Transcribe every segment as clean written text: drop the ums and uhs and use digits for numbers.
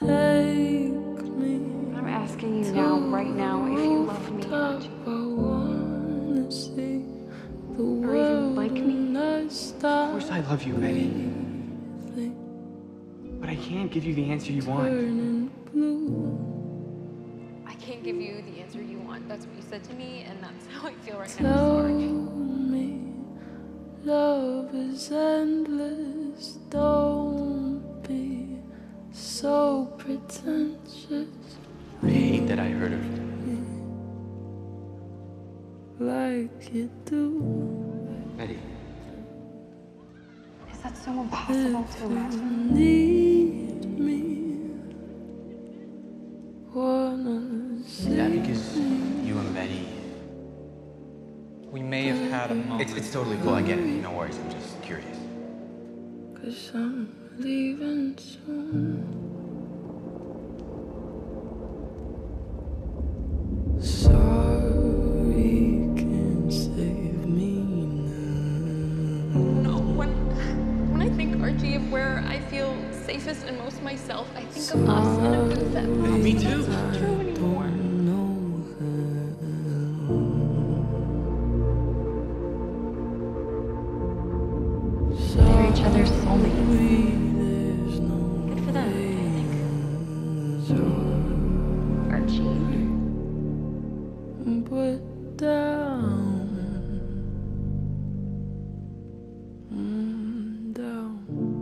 take me. I'm asking you now, right now, if you love me, Archie. Or even like me. Of course I love you, Betty. But I can't give you the answer you want. I can't give you the answer you want. That's what you said to me, and that's how I feel right now. Sorry. Me, love is endless. Don't be so pretentious. I hate that I hurt her. Like you do. Betty. Is that so impossible to imagine? Need me. Wanna Is that because you and Betty... We may have had a moment. It's totally cool, I get it. No worries, I'm just curious. 'Cause I'm leaving soon. Sorry can't save me now. No, when I think, Archie, of where I feel safest and most myself, I think of us in a booth that Me too. It's not true anymore. They're each other's soulmates. Good for them, I think. Archie. Put down, down.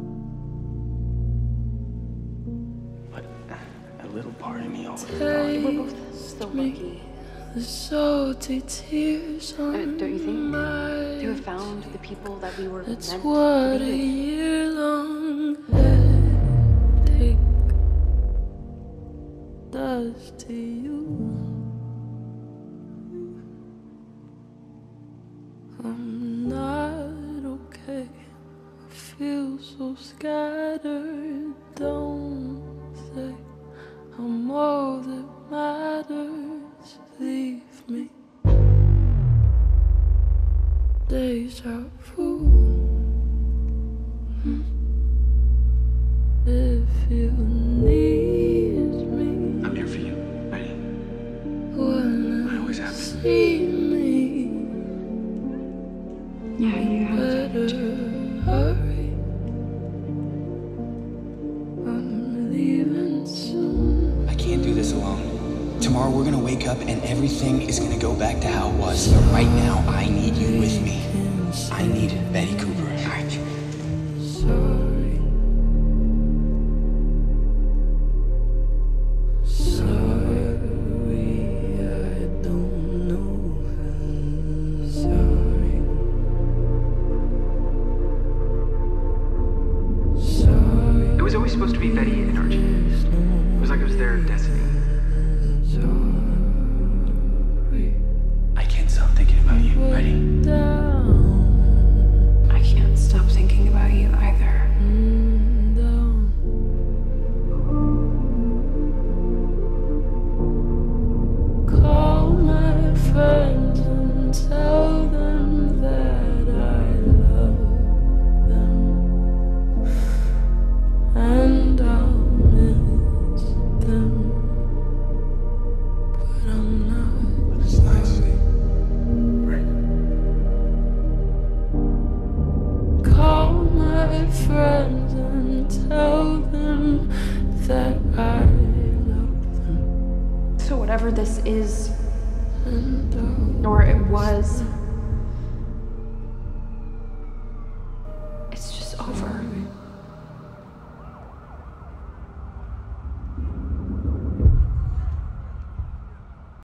But a little part of me always thought... We're both so lucky. The salty tears on Don't you think? my To have found the people that we were That's meant what to a be with. year-long headache does to you. I'm not okay. I feel so scattered. Don't say I'm all that matters. Leave me. Deja vu. If you need me, I'm here for you, Betty. when I always have been. see me, Yeah, you have better hurry. I'm leaving soon. I can't do this alone. Tomorrow we're gonna wake up and everything is gonna go back to how it was. But right now, I need you with me. I need Betty Cooper. Sorry. Sorry, I don't know how. Sorry. Sorry. It was always supposed to be Betty and Archie. It was like it was their destiny. I can't stop thinking about you, Betty. I can't stop thinking about you either. Call my friends and tell them that I love them, and I'll miss them, but I'm not. But it's nice. Right. Call my friends and tell them that I love them, So whatever this is, and or it was, it's just over.